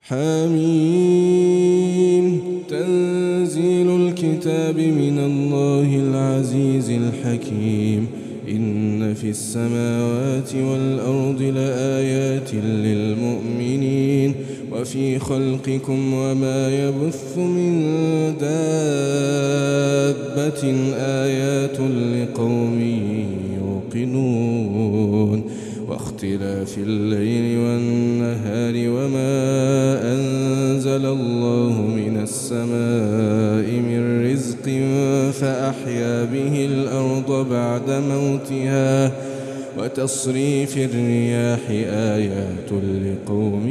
حميم. تنزيل الكتاب من الله العزيز الحكيم. إن في السماوات والأرض لآيات للمؤمنين وفي خلقكم وما يبث من دابة آيات لقوم يوقنون. واختلاف الليل والنهار وما أنزل الله من السماء من رزق فأحيا به الأرض بعد موتها وتصريف الرياح آيات لقوم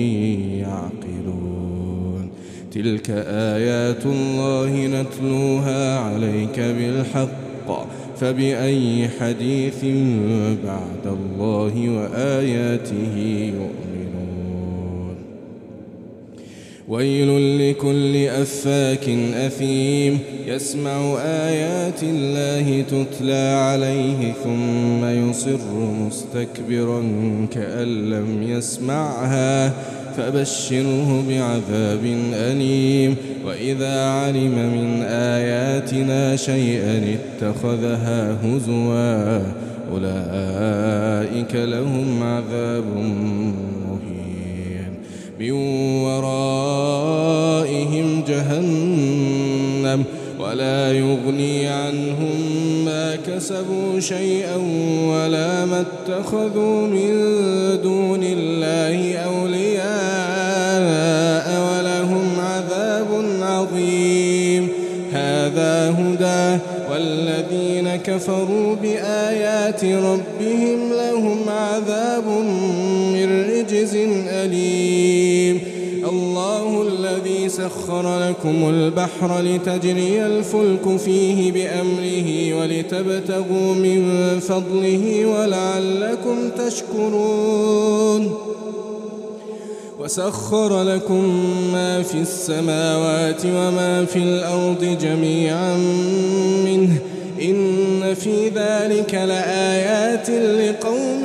يعقلون. تلك آيات الله نتلوها عليك بالحق فبأي حديث بعد الله وآياته يؤمنون. ويل لكل أفاك أثيم يسمع آيات الله تتلى عليه ثم يصر مستكبرا كأن لم يسمعها فبشره بعذاب أليم. وإذا علم من آياتنا شيئا اتخذها هزوا أولئك لهم عذاب مهين. من ورائهم جهنم ولا يغني عنهم ما كسبوا شيئا ولا ما اتخذوا من دون الله أولياء ولهم عذاب عظيم. هذا هدى والذين كفروا بآيات ربهم لهم عذاب من رجز أليم. الله الذي سخر لكم البحر لتجري الفلك فيه بأمره ولتبتغوا من فضله ولعلكم تشكرون. وسخر لكم ما في السماوات وما في الأرض جميعا منه إن في ذلك لآيات لقوم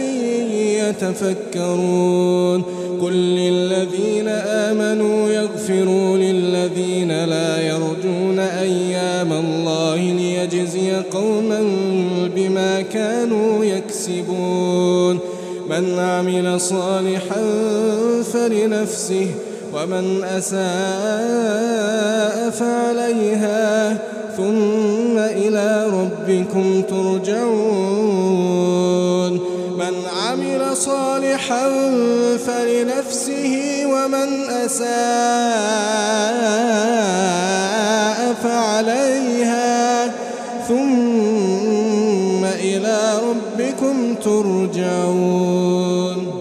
يتفكرون. قل للذين آمنوا يغفروا للذين لا يرجون أيام الله ليجزي قوما بما كانوا يكسبون. من عمل صالحا فلنفسه ومن أساء فعليها ثم إلى ربكم ترجعون. من عمل صالحا فلنفسه ومن أساء فعليها ثم إلى ربكم ترجعون.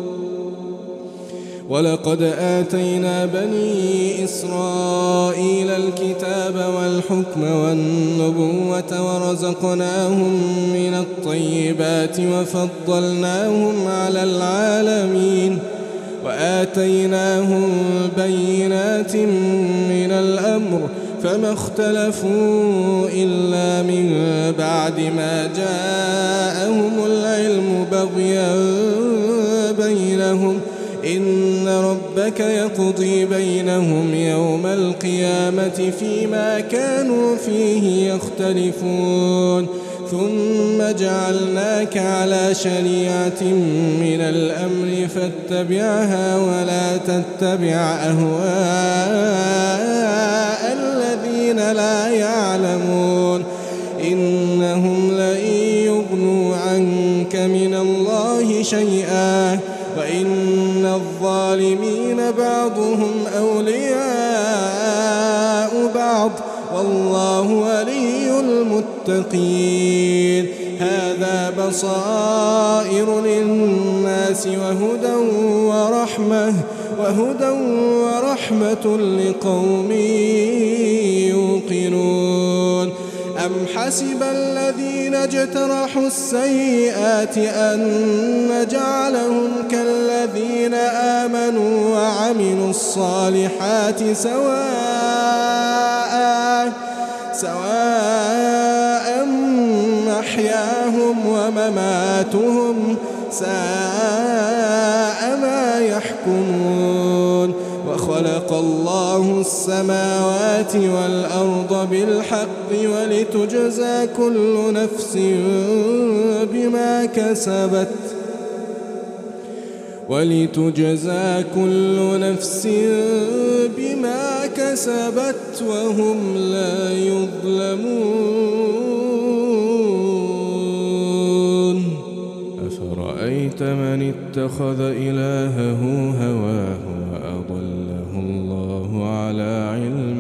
ولقد آتينا بني إسرائيل الكتاب والحكم والنبوة ورزقناهم من الطيبات وفضلناهم على العالمين وآتيناهم بينات من الأمر فما اختلفوا إلا من بعد ما جاءهم العلم بغيا بينهم إن ربك يقضي بينهم يوم القيامة فيما كانوا فيه يختلفون. ثم جعلناك على شريعة من الأمر فاتبعها ولا تتبع أهواء الذين لا يعلمون إنهم لن يغنوا عنك من الله شيئا وإن الظالمين بعضهم أولياء بعض والله ولي المتقين. هذا بصائر للناس وهدى ورحمة لقوم يوقنون. أم حسب الذين اجترحوا السيئات أن نجعلهم كالذين آمنوا وعملوا الصالحات سواء محياهم ومماتهم ساء ما يحكمون. خلق الله السماوات والأرض بالحق ولتجزى كل نفس بما كسبت وهم لا يظلمون. أفرأيت من اتخذ إلهه هواه وأضله الله على علم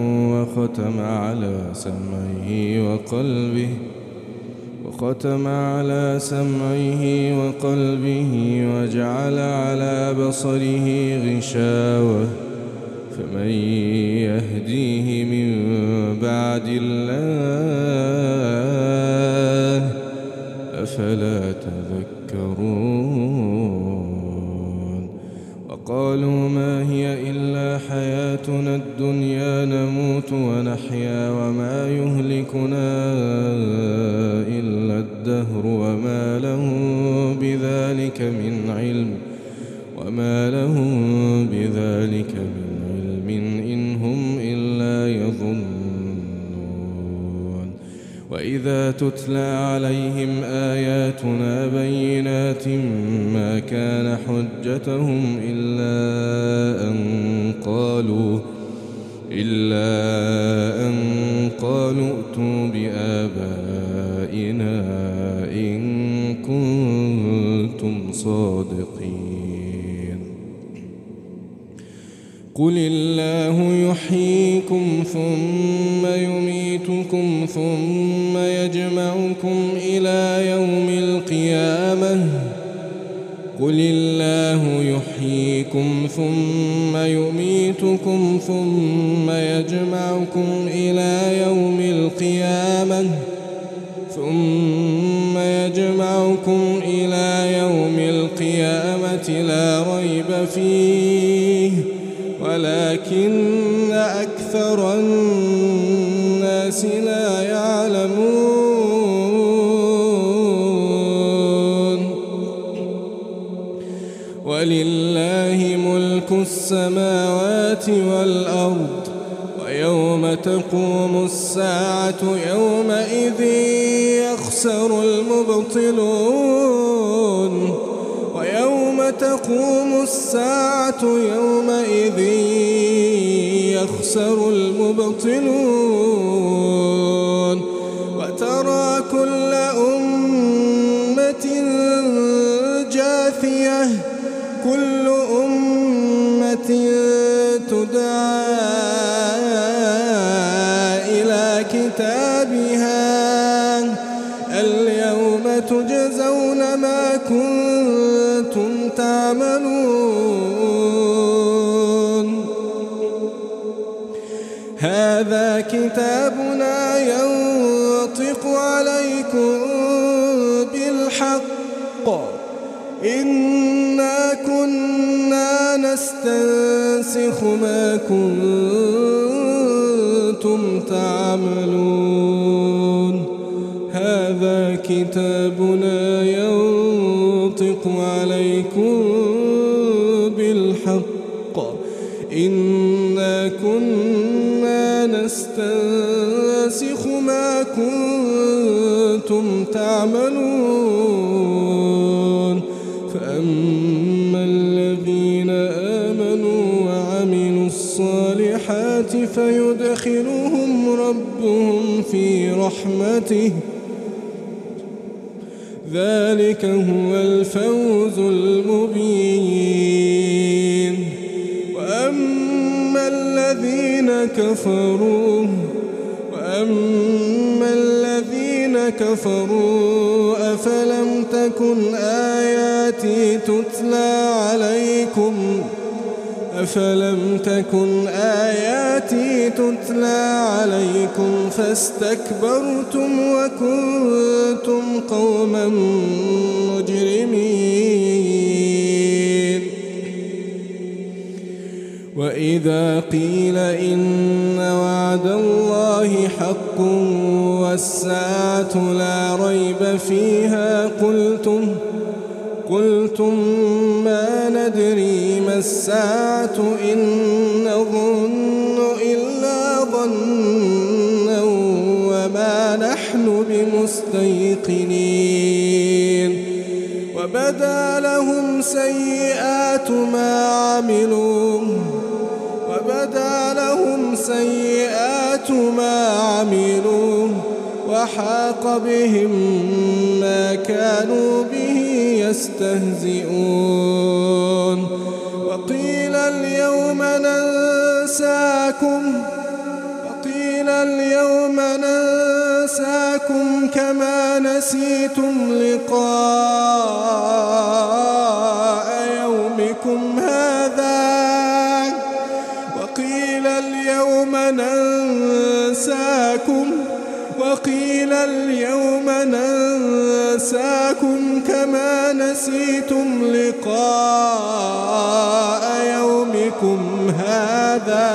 وختم على سمعه وقلبه وجعل على بصره غشاوة فمن يهديه من بعد الله أفلا تذكرون. وقالوا ما هي إلا حياتنا الدنيا نموت ونحيا وما يهلكنا إلا الدهر وما لهم بذلك من علم إن هم إلا يظنون. وإذا تتلى عليهم آياتنا بينات ما كان حجتهم إلا أن قالوا ائتوا بآبائنا إن كنتم صادقين. قل الله يحييكم ثم يميتكم ثم يجمعكم إلى يوم القيامة لا ريب فيه ولكن أكثر الناس لا يعلمون. ولله ملك السماوات والأرض ويوم تقوم الساعة يومئذ يخسر المبطلون وترى كل أمة جاثية كل أمة تدعى إلى كتابها اليوم تجزون ما كنتم تعملون. هذا كتابنا ينطق عليكم بالحق إنا كنا نستنسخ ما كنتم تعملون. هذا كتابنا ينطق عليكم بالحق إنا كنا نستنسخ ما كنتم تعملون. فأما الذين آمنوا وعملوا الصالحات فيدخلهم ربهم في رحمته ذلك هو الفوز المبين. وأما الذين كفروا أفلم تكن آياتي تتلى عليكم فاستكبرتم وكنتم قوما مجرمين. وإذا قيل إن وعد الله حق والساعة لا ريب فيها قلتم ما ندري ما الساعة إن نظن إلا ظنا وما نحن بمستيقنين وبدا لهم سيئات ما عملوا وحاق بهم ما كانوا به يستهزئون وقيل اليوم ننساكم كما نسيتم لقاء يومكم هذا وقيل اليوم ننساكم كما نسيتم لقاء يومكم هذا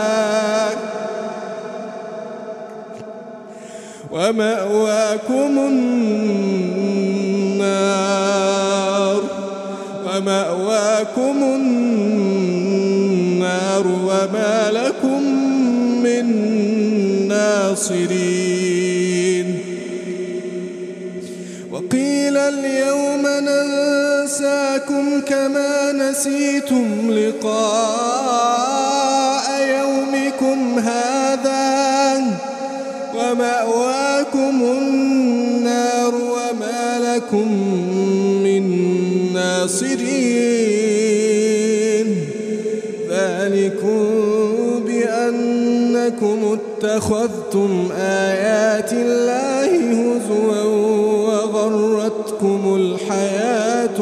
ومأواكم النار وما لكم من ناصرين وقيل اليوم ننساكم كما نسيتم لقاء يومكم هذا ومأواكم النار وما لكم من ناصرين ذلكم بأنكم اتخذتم آيات الله هزوا وغرتكم الحياة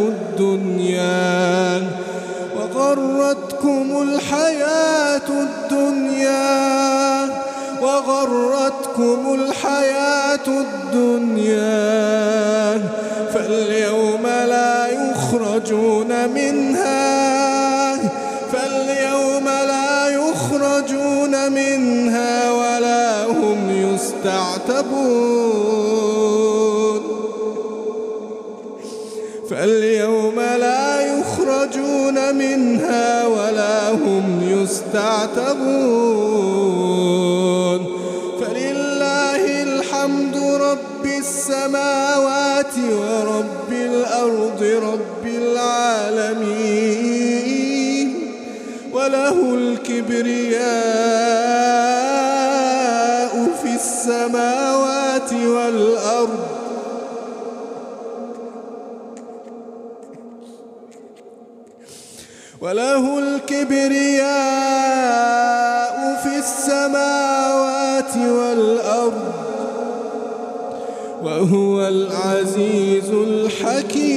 الدنيا فاليوم لا يخرجون منها ولا هم يستعتبون فلله الحمد رب السماوات ورب الأرض رب العالمين وله الكبرياء في السماوات والأرض وهو العزيز الحكيم.